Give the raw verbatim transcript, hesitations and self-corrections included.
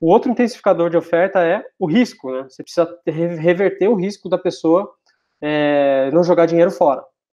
o outro intensificador de oferta é o risco, né? Você precisa reverter o risco da pessoa é, não jogar dinheiro fora.